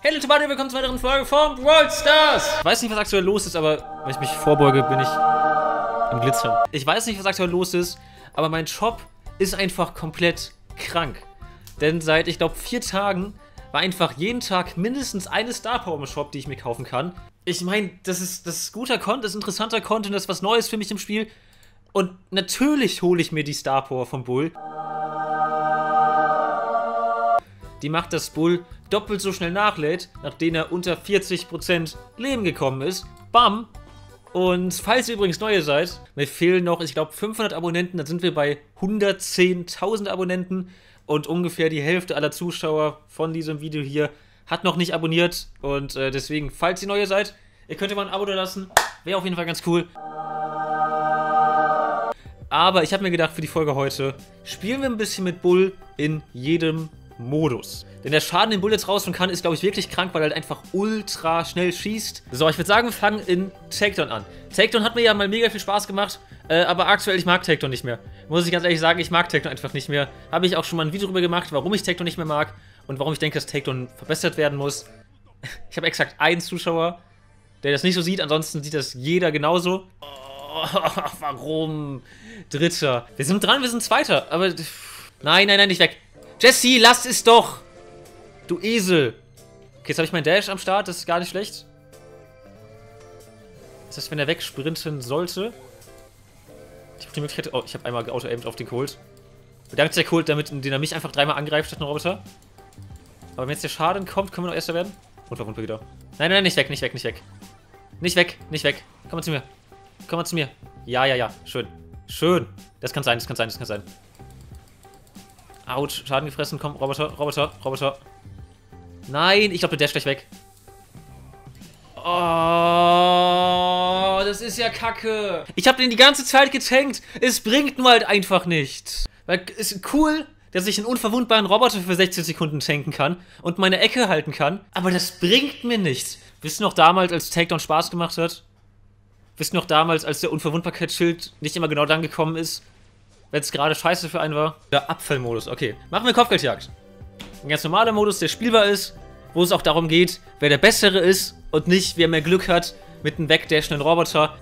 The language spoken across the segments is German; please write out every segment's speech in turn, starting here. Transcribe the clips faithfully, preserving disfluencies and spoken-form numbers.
Hey Leute, willkommen zu einer weiteren Folge von Brawl Stars! Ich weiß nicht, was aktuell los ist, aber wenn ich mich vorbeuge, bin ich am Glitzern. Ich weiß nicht, was aktuell los ist, aber mein Shop ist einfach komplett krank. Denn seit, ich glaube, vier Tagen war einfach jeden Tag mindestens eine Star Power im Shop, die ich mir kaufen kann. Ich meine, das ist, das ist guter Content, das ist interessanter Content, das ist was Neues für mich im Spiel. Und natürlich hole ich mir die Star Power vom Bull. Die macht, dass Bull doppelt so schnell nachlädt, nachdem er unter vierzig Prozent Leben gekommen ist. Bam! Und falls ihr übrigens neue seid, mir fehlen noch, ich glaube, fünfhundert Abonnenten, dann sind wir bei hundertzehntausend Abonnenten. Und ungefähr die Hälfte aller Zuschauer von diesem Video hier hat noch nicht abonniert. Und äh, deswegen, falls ihr neue seid, ihr könnt mal ein Abo da lassen. Wäre auf jeden Fall ganz cool. Aber ich habe mir gedacht, für die Folge heute spielen wir ein bisschen mit Bull in jedem Modus. Denn der Schaden, den Bull jetzt rausholen kann, ist, glaube ich, wirklich krank, weil er halt einfach ultra schnell schießt. So, ich würde sagen, wir fangen in Takedown an. Takedown hat mir ja mal mega viel Spaß gemacht, äh, aber aktuell, ich mag Takedown nicht mehr. Muss ich ganz ehrlich sagen, ich mag Takedown einfach nicht mehr. Habe ich auch schon mal ein Video darüber gemacht, warum ich Takedown nicht mehr mag und warum ich denke, dass Takedown verbessert werden muss. Ich habe exakt einen Zuschauer, der das nicht so sieht, ansonsten sieht das jeder genauso. Oh, warum? Dritter. Wir sind dran, wir sind Zweiter, aber... Nein, nein, nein, nicht weg. Jesse, lass es doch! Du Esel! Okay, jetzt habe ich meinen Dash am Start, das ist gar nicht schlecht. Das heißt, wenn er wegsprinten sollte... Ich habe die Möglichkeit... Oh, ich habe einmal auto-aimed auf den Colt. Bedankt sich der Colt, damit, indem er mich einfach dreimal angreift statt einen Roboter. Aber wenn jetzt der Schaden kommt, können wir noch Erster werden. Und runter wieder. Nein, nein, nicht weg, nicht weg, nicht weg. Nicht weg, nicht weg. Komm mal zu mir. Komm mal zu mir. Ja, ja, ja. Schön. Schön. Das kann sein, das kann sein, das kann sein. Autsch, Schaden gefressen, komm, Roboter, Roboter, Roboter. Nein, ich glaube, der dash gleich weg. Oh, das ist ja kacke. Ich habe den die ganze Zeit getankt. Es bringt nur halt einfach nichts. Weil es ist cool, dass ich einen unverwundbaren Roboter für sechzehn Sekunden tanken kann und meine Ecke halten kann. Aber das bringt mir nichts. Wisst ihr noch damals, als Takedown Spaß gemacht hat? Wisst ihr noch damals, als der Unverwundbarkeitsschild nicht immer genau dann gekommen ist? Wenn es gerade scheiße für einen war. Der Abfallmodus, okay. Machen wir Kopfgeldjagd. Ein ganz normaler Modus, der spielbar ist, wo es auch darum geht, wer der Bessere ist und nicht, wer mehr Glück hat mit einem wegdashenden Roboter.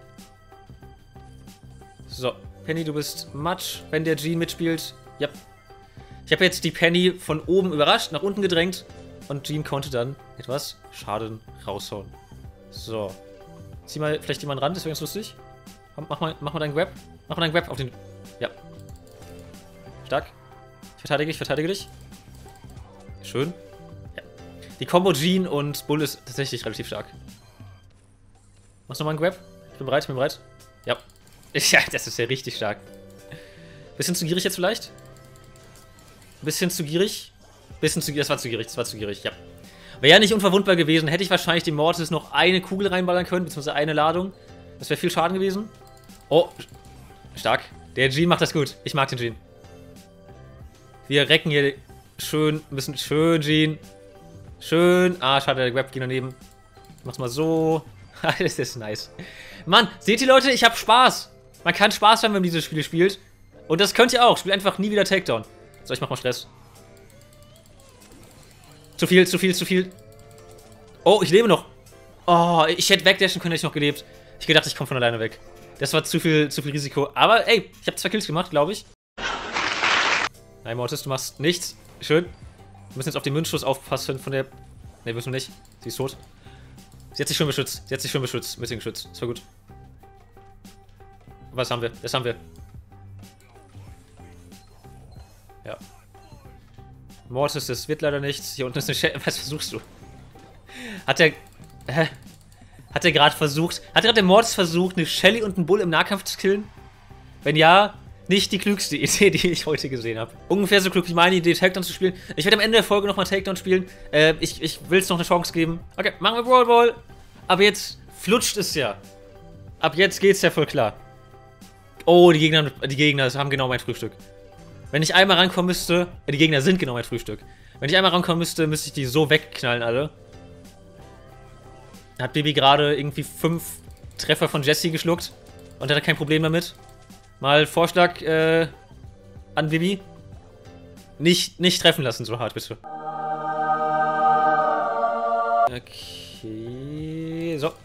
So, Penny, du bist Matsch, wenn der Jean mitspielt. Ja. Ich habe jetzt die Penny von oben überrascht, nach unten gedrängt und Jean konnte dann etwas Schaden raushauen. So. Zieh mal vielleicht jemanden ran, das wäre ganz lustig. Mach mal, mach mal deinen Grab. Mach mal deinen Grab auf den... Ja. Stark. Ich verteidige dich, verteidige dich. Schön. Ja. Die Combo Jean und Bull ist tatsächlich relativ stark. Machst du nochmal einen Grab? Ich bin bereit, ich bin bereit. Ja. Ja, das ist ja richtig stark. Bisschen zu gierig jetzt vielleicht? Bisschen zu gierig? Bisschen zu gierig, das war zu gierig, das war zu gierig, ja. Wäre ja nicht unverwundbar gewesen, hätte ich wahrscheinlich dem Mortis noch eine Kugel reinballern können, beziehungsweise eine Ladung. Das wäre viel Schaden gewesen. Oh, stark. Der Jean macht das gut. Ich mag den Jean. Wir recken hier schön, ein bisschen schön, Jean. Schön. Ah, schade, der Grab ging daneben. Ich mach's mal so. Das ist nice. Mann, seht ihr Leute, ich hab Spaß. Man kann Spaß haben, wenn man diese Spiele spielt. Und das könnt ihr auch. Spielt einfach nie wieder Takedown. So, ich mach mal Stress. Zu viel, zu viel, zu viel. Oh, ich lebe noch. Oh, ich hätte wegdashen können, hätte ich noch gelebt. Ich gedacht, ich komme von alleine weg. Das war zu viel, zu viel Risiko. Aber ey, ich habe zwei Kills gemacht, glaube ich. Nein, Mortis, du machst nichts. Schön. Wir müssen jetzt auf den Münzschuss aufpassen von der... Ne, müssen wir nicht. Sie ist tot. Sie hat sich schon beschützt. Sie hat sich schon beschützt. Mit dem Geschütz. Das war gut. Was haben wir? Das haben wir. Ja. Mortis, das wird leider nichts. Hier unten ist eine Shell. Was versuchst du? Hat der... Hä? Hat er gerade versucht... Hat gerade der Mortis versucht, eine Shelly und einen Bull im Nahkampf zu killen? Wenn ja, nicht die klügste Idee, die ich heute gesehen habe. Ungefähr so klug wie meine Idee, Takedown zu spielen. Ich werde am Ende der Folge nochmal Takedown spielen. Äh, ich ich will es noch eine Chance geben. Okay, machen wir Brawl Ball. Aber jetzt flutscht es ja. Ab jetzt geht's ja voll klar. Oh, die Gegner, die Gegner haben genau mein Frühstück. Wenn ich einmal rankommen müsste... Äh, die Gegner sind genau mein Frühstück. Wenn ich einmal rankommen müsste, müsste ich die so wegknallen alle. Hat Bibi gerade irgendwie fünf Treffer von Jesse geschluckt und hat kein Problem damit. Mal Vorschlag äh, an Bibi. Nicht, nicht treffen lassen so hart, bitte. Okay, so.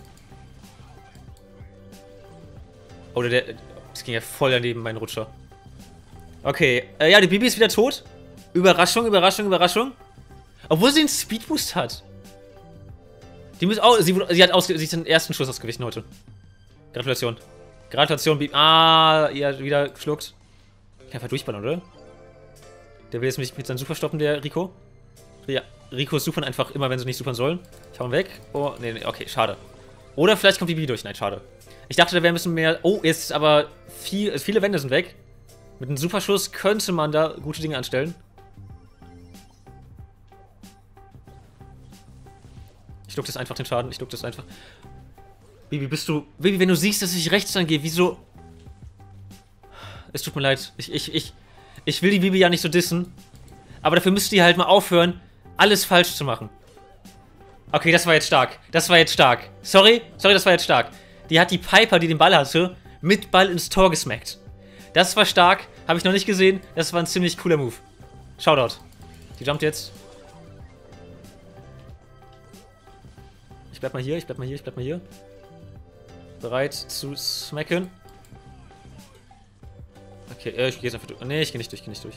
Oh, der, der, das ging ja voll daneben, mein Rutscher. Okay, äh, ja, die Bibi ist wieder tot. Überraschung, Überraschung, Überraschung. Obwohl sie einen Speedboost hat. Die muss auch, sie, sie hat ausge, sie ist den ersten Schuss ausgewichen heute. Gratulation. Gratulation, Bibi. Ah, ihr hat wieder geschluckt. Ich kann einfach durchballern, oder? Der will jetzt mich mit seinem Super stoppen, der Rico. Ja, Rico supern einfach immer, wenn sie nicht supern sollen. Ich hau ihn weg. Oh, nee, nee, okay, schade. Oder vielleicht kommt die Bibi durch. Nein, schade. Ich dachte, da wäre ein bisschen mehr... Oh, jetzt ist aber viel, viele Wände sind weg. Mit einem Superschuss könnte man da gute Dinge anstellen. Ich schluck das einfach, den Schaden. Ich schluck das einfach. Bibi, bist du... Bibi, wenn du siehst, dass ich rechts angehe, wieso... Es tut mir leid. Ich, ich, ich... Ich will die Bibi ja nicht so dissen. Aber dafür müsst ihr halt mal aufhören, alles falsch zu machen. Okay, das war jetzt stark. Das war jetzt stark. Sorry, sorry, das war jetzt stark. Die hat die Piper, die den Ball hatte, mit Ball ins Tor gesmackt. Das war stark. Habe ich noch nicht gesehen. Das war ein ziemlich cooler Move. Shoutout. Die jumpt jetzt. Ich bleib mal hier, ich bleib mal hier, ich bleib mal hier. Bereit zu smacken. Okay, äh, ich gehe jetzt einfach durch. Nee, ich gehe nicht durch, ich gehe nicht durch.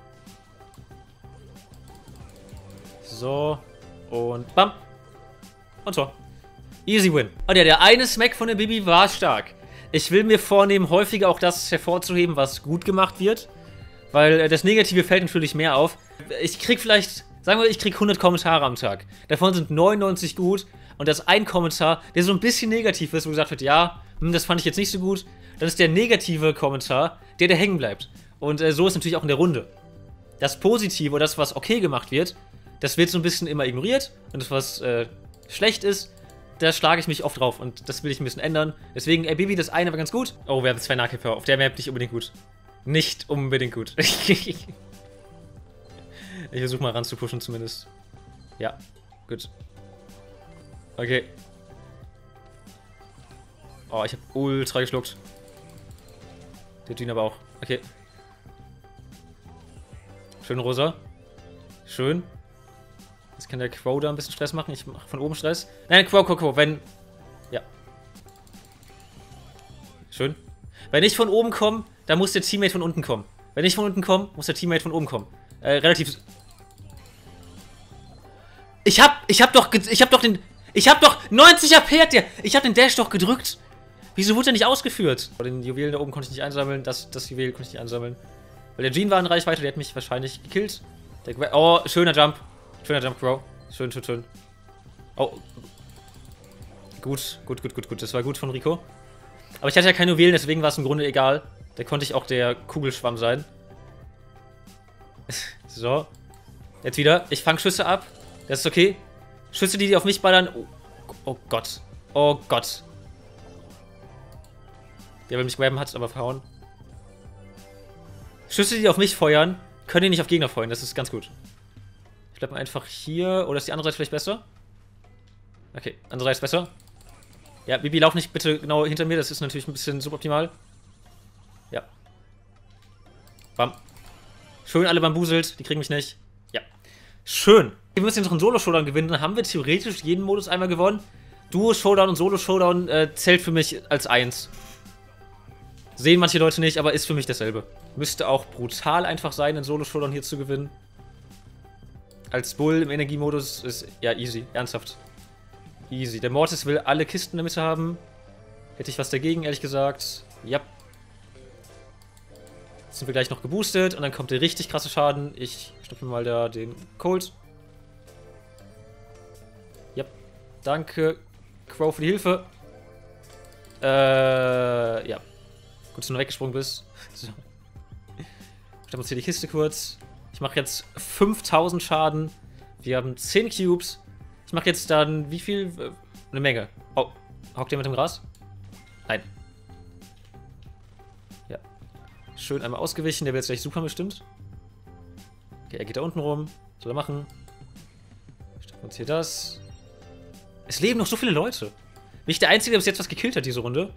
So. Und bam. Und Tor. Easy win. Und ja, der eine Smack von der Bibi war stark. Ich will mir vornehmen, häufiger auch das hervorzuheben, was gut gemacht wird. Weil äh, das Negative fällt natürlich mehr auf. Ich krieg vielleicht, sagen wir, ich krieg hundert Kommentare am Tag. Davon sind neunundneunzig gut. Und das ein Kommentar, der so ein bisschen negativ ist, wo gesagt wird, ja, hm, das fand ich jetzt nicht so gut. Dann ist der negative Kommentar, der, der hängen bleibt. Und äh, so ist natürlich auch in der Runde. Das Positive oder das, was okay gemacht wird, das wird so ein bisschen immer ignoriert. Und das, was äh, schlecht ist, da schlage ich mich oft drauf. Und das will ich ein bisschen ändern. Deswegen, ey, Bibi, das eine war ganz gut. Oh, wir haben zwei Nahkämpfer. Auf der Map nicht unbedingt gut. Nicht unbedingt gut. Ich versuche mal ran zu pushen zumindest. Ja, gut. Okay. Oh, ich habe ultra geschluckt. Der Jean aber auch. Okay. Schön rosa. Schön. Jetzt kann der Quo da ein bisschen Stress machen. Ich mache von oben Stress. Nein, Quo, Quo, Quo. Wenn... Ja. Schön. Wenn ich von oben komme, dann muss der Teammate von unten kommen. Wenn ich von unten komme, muss der Teammate von oben kommen. Äh, relativ... Ich hab... Ich hab doch... Ich hab doch den... Ich hab doch... neunzig A P hat der... Ich hab den Dash doch gedrückt. Wieso wurde der nicht ausgeführt? Den Juwelen da oben konnte ich nicht einsammeln. Das, das Juwel konnte ich nicht einsammeln. Weil der Jean war in Reichweite. Der hat mich wahrscheinlich gekillt. Der... Oh, schöner Jump. Schöner Jump, Bro. Schön, schön, schön. Oh. Gut, gut, gut, gut, gut. Das war gut von Rico. Aber ich hatte ja keine Juwelen, deswegen war es im Grunde egal. Da konnte ich auch der Kugelschwamm sein. So. Jetzt wieder. Ich fange Schüsse ab. Das ist okay. Schüsse, die, die auf mich ballern. Oh, oh Gott. Oh Gott. Der will mich grabben, hat es aber verhauen. Schüsse, die auf mich feuern, können die nicht auf Gegner feuern. Das ist ganz gut. Ich bleib mal einfach hier. Oder ist die andere Seite vielleicht besser? Okay, andere Seite ist besser. Ja, Bibi, lauf nicht bitte genau hinter mir. Das ist natürlich ein bisschen suboptimal. Ja. Bam. Schön, alle bambuselt. Die kriegen mich nicht. Ja. Schön. Wir müssen jetzt noch einen Solo-Showdown gewinnen. Dann haben wir theoretisch jeden Modus einmal gewonnen. Duo-Showdown und Solo-Showdown äh, zählt für mich als eins. Sehen manche Leute nicht, aber ist für mich dasselbe. Müsste auch brutal einfach sein, einen Solo-Showdown hier zu gewinnen. Als Bull im Energiemodus ist ja easy. Ernsthaft. Easy. Der Mortis will alle Kisten in der Mitte haben. Hätte ich was dagegen, ehrlich gesagt. Ja. Jetzt sind wir gleich noch geboostet und dann kommt der richtig krasse Schaden. Ich stoppe mal da den Colt. Ja. Danke, Crow, für die Hilfe. Äh, ja. Gut, dass du nur weggesprungen bist. So. Ich stoppe uns hier die Kiste kurz. Ich mache jetzt fünftausend Schaden. Wir haben zehn Cubes. Ich mache jetzt dann wie viel? Eine Menge. Oh, hockt der mit dem Gras? Nein. Ja. Schön einmal ausgewichen. Der wird jetzt gleich super bestimmt. Okay, er geht da unten rum. Was soll er machen? Stoppen uns hier das. Es leben noch so viele Leute. Bin ich der Einzige, der bis jetzt was gekillt hat, diese Runde?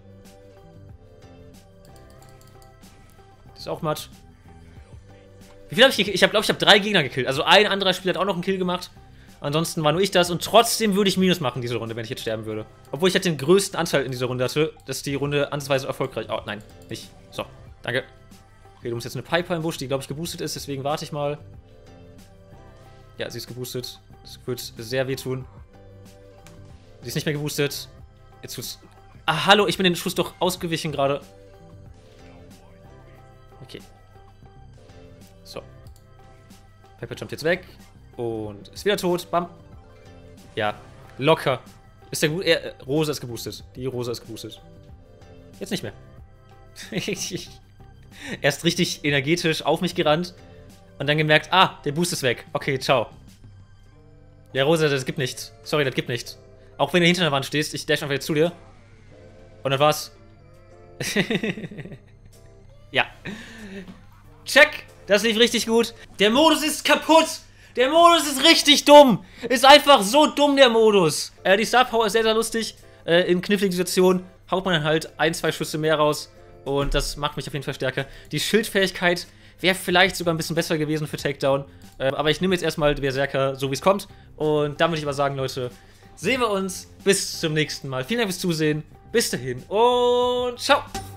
Das ist auch Matsch. Wie viel habe ich gekillt? Ich habe, glaube ich, habe drei Gegner gekillt. Also ein anderer Spieler hat auch noch einen Kill gemacht. Ansonsten war nur ich das und trotzdem würde ich Minus machen diese Runde, wenn ich jetzt sterben würde. Obwohl ich halt den größten Anteil in dieser Runde hatte, dass die Runde ansatzweise erfolgreich... Oh, nein, nicht. So, danke. Okay, du musst jetzt eine Piper im Busch, die, glaube ich, geboostet ist, deswegen warte ich mal. Ja, sie ist geboostet. Das wird sehr wehtun. Sie ist nicht mehr geboostet. Jetzt tut's... Ah, hallo, ich bin den Schuss doch ausgewichen gerade. Okay. So. Piper jumpt jetzt weg. Und ist wieder tot. Bam. Ja, locker. Ist der gut? Äh, Rosa ist geboostet. Die Rosa ist geboostet. Jetzt nicht mehr. Er ist richtig energetisch auf mich gerannt. Und dann gemerkt, ah, der Boost ist weg. Okay, ciao. Ja, Rosa, das gibt nichts. Sorry, das gibt nichts. Auch wenn du hinter der Wand stehst, ich dash einfach jetzt zu dir. Und dann war's. Ja. Check. Das lief richtig gut. Der Modus ist kaputt. Der Modus ist richtig dumm. Ist einfach so dumm, der Modus. Äh, die Star Power ist sehr, sehr lustig. Äh, in kniffligen Situationen haut man dann halt ein, zwei Schüsse mehr raus. Und das macht mich auf jeden Fall stärker. Die Schildfähigkeit wäre vielleicht sogar ein bisschen besser gewesen für Takedown. Äh, aber ich nehme jetzt erstmal Berserker, so wie es kommt. Und dann würde ich aber sagen, Leute, sehen wir uns bis zum nächsten Mal. Vielen Dank fürs Zusehen. Bis dahin und ciao.